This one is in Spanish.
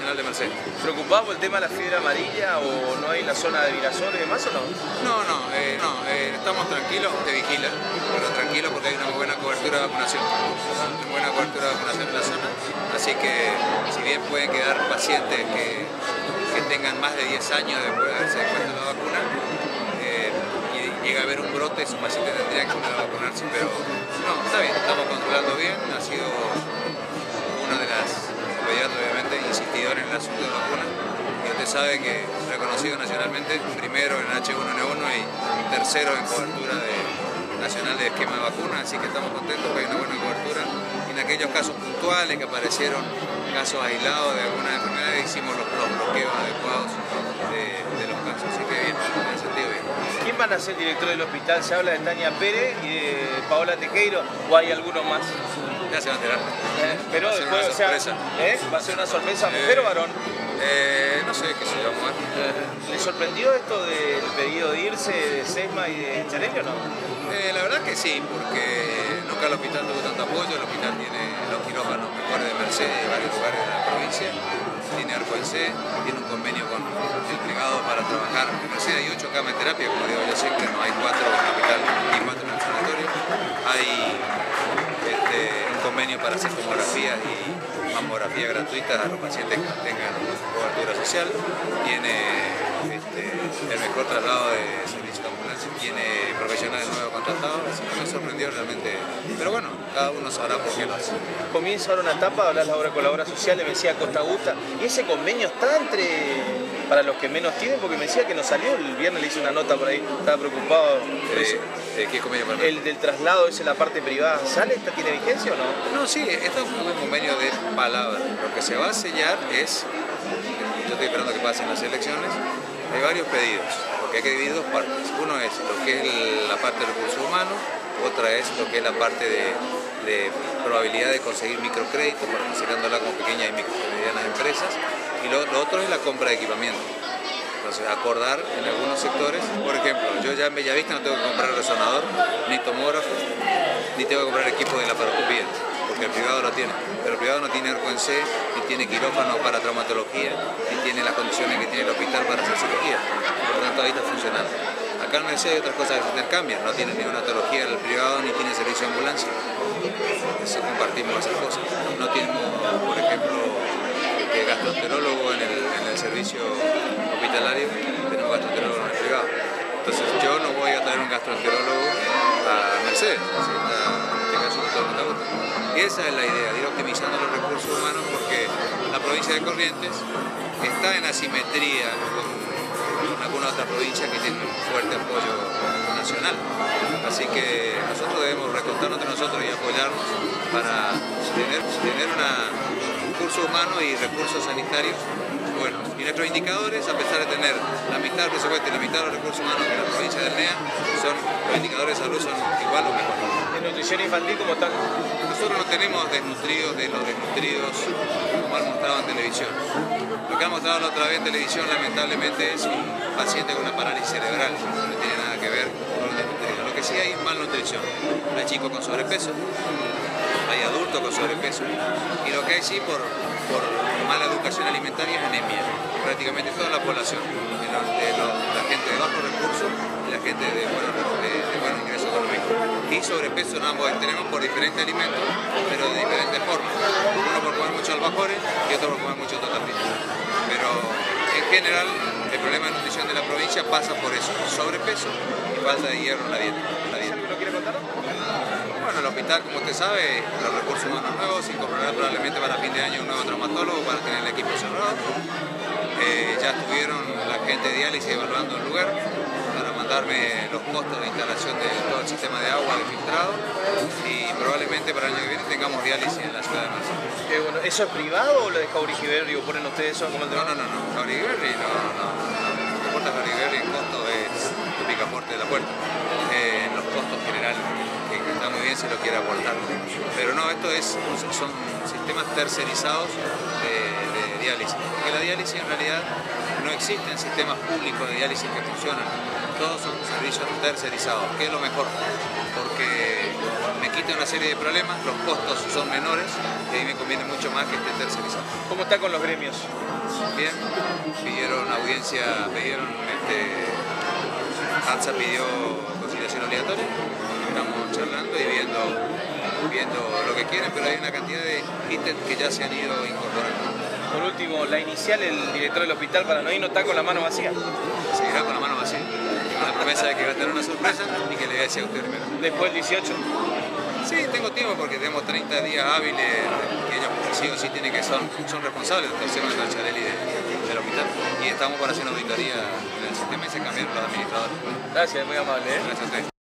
Nacional de Mercedes. ¿Preocupado por el tema de la fiebre amarilla o no hay en la zona de Virasoro y demás o no? Estamos tranquilos, te vigilan, pero tranquilos porque hay una muy buena cobertura de vacunación. Una buena cobertura de vacunación en la zona, así que si bien pueden quedar pacientes que tengan más de 10 años después de haberse puesto la vacuna, y llega a haber un brote, su paciente tendría que volver a vacunarse, pero no, está bien, estamos controlando bien, ha sido una de las pediatras obviamente insistidores en el asunto de vacuna, y usted sabe que reconocido nacionalmente, primero en H1N1 y tercero en cobertura nacional de esquema de vacuna, así que estamos contentos porque hay una buena cobertura. En aquellos casos puntuales que aparecieron casos aislados de alguna enfermedad, hicimos los bloqueos adecuados de los casos, así que bien, en ese sentido bien. ¿Quién van a ser director del hospital? Se habla de Tania Pérez y de Paola Tejero, o hay alguno más. Ya se va a enterar. Pero después, o sea, ¿va a ser una sorpresa, mujer o varón? No sé qué se llama. ¿Le sorprendió esto del pedido de irse de Sesma y de Chareño o no? La verdad que sí, porque nunca el hospital tuvo tanto apoyo. El hospital tiene los quirófanos mejores de Mercedes y varios lugares de la provincia. Tiene arco en C, tiene un convenio con el privado para trabajar. En Mercedes hay 8 camas de terapia, como digo yo siempre, no hay 4 en el hospital ni 4 en el sanatorio. Hay un convenio para hacer tomografías y mamografías gratuitas a los pacientes que tengan cobertura social. Tiene el mejor traslado de servicio de ambulancia, tiene profesionales nuevos contratados, así que me sorprendió realmente. Pero bueno, cada uno sabrá por qué lo hace. Comienza ahora una etapa, hablas ahora con la obra social, me decía Costa Gusta, y ese convenio está para los que menos tienen, porque me decía que no salió, el viernes le hice una nota por ahí, estaba preocupado. ¿Qué convenio para mí? El del traslado, ese la parte privada, ¿sale? ¿Tiene vigencia o no? No, sí, esto es un convenio de palabra. Lo que se va a sellar es, yo estoy esperando que pasen las elecciones, hay varios pedidos, porque hay que dividir 2 partes. Uno es lo que es la parte de recursos humanos, otra es lo que es la parte de probabilidad de conseguir microcréditos, considerándola como pequeñas y medianas empresas, y lo otro es la compra de equipamiento. Entonces, acordar en algunos sectores, por ejemplo, yo ya en Bellavista no tengo que comprar resonador, ni tomógrafo, ni tengo que comprar equipo de laparoscopía, porque el privado lo tiene. Pero el privado no tiene arco en C, ni tiene quirófano para traumatología, ni tiene las condiciones que tiene el hospital para hacer cirugía. Por lo tanto, ahí está funcionando. Acá en Mercedes hay otras cosas que se intercambian, no tiene ni una onatología el privado, ni tiene servicio de ambulancia. Eso compartimos esas cosas. No tenemos, por ejemplo, gastroenterólogo en el servicio hospitalario, tenemos gastroenterólogo en el privado. Entonces yo no voy a traer un gastroenterólogo a Mercedes, en este caso a Costa Gusta. Y esa es la idea, de ir optimizando los recursos humanos, porque la provincia de Corrientes está en asimetría con alguna otra provincia que tiene un fuerte apoyo nacional. Así que nosotros debemos recontarnos entre nosotros y apoyarnos para tener recursos humanos y recursos sanitarios buenos. Y nuestros indicadores, a pesar de tener la mitad del presupuesto y la mitad de los recursos humanos que la provincia del NEA, los indicadores de salud son igual o mejor. ¿En nutrición infantil cómo están? Nosotros no tenemos desnutridos de los desnutridos como han mostrado en televisión. Lo que han mostrado la otra vez en televisión lamentablemente es un paciente con una parálisis cerebral, no tiene nada que ver con los desnutridos. Lo que sí hay malnutrición. Hay chicos con sobrepeso, hay adultos con sobrepeso, y lo que hay sí por mala educación alimentaria es anemia. Prácticamente toda la población, la gente de bajos recursos y la gente de buen ingreso económico. Y sobrepeso en ambos tenemos por diferentes alimentos, pero de diferentes formas. Uno por comer mucho alfajores y otro por comer mucho tortilla. Pero en general el problema de nutrición de la provincia pasa por eso, sobrepeso y falta de hierro en la dieta. ¿Alguien lo quiere contar? Bueno, el hospital, como usted sabe, los recursos humanos nuevos, incorporar probablemente para fin de año un nuevo traumatólogo para tener el equipo cerrado. Ya estuvieron la gente de diálisis evaluando el lugar para mandarme los costos de instalación de todo el sistema de agua de filtrado, y probablemente para el año que viene tengamos diálisis en la ciudad de Mercedes. Bueno, ¿eso es privado o lo de Jaurigiberri o ponen ustedes eso como el tema? No. Jaurigiberri no. Lo que importa Jaurigiberri en costo es el picaporte de la puerta. En los costos generales, que está muy bien si lo quiere aportar. Pero no, son sistemas tercerizados de diálisis. Porque la diálisis en realidad no existen sistemas públicos de diálisis que funcionan. Todos son servicios tercerizados, que es lo mejor, porque me quita una serie de problemas, los costos son menores y ahí me conviene mucho más que esté tercerizado. ¿Cómo está con los gremios? Bien, pidieron audiencia, ANSA pidió conciliación obligatoria, estamos charlando y viendo lo que quieren, pero hay una cantidad de ítems que ya se han ido incorporando. Por último, la inicial, el director del hospital paranoíno está con la mano vacía. Seguirá con la mano vacía, con la promesa de que va a tener una sorpresa y que le voy a decir a usted primero. Después del 18. Sí, tengo tiempo porque tenemos 30 días hábiles que ellos sí o sí tienen que son responsables del Consejo de Charelli del hospital y estamos para hacer una auditoría en el sistema y se cambiaron los administradores. Gracias, muy amable. Gracias a usted.